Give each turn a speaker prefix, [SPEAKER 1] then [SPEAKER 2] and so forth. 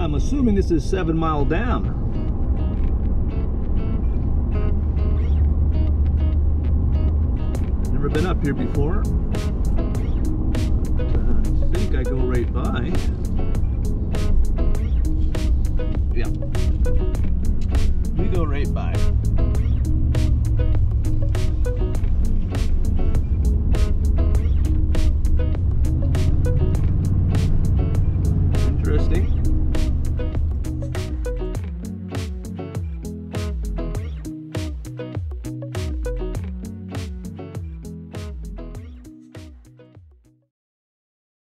[SPEAKER 1] I'm assuming this is 7 Mile Dam. Never been up here before. I think I go right by. Yeah. We go right by.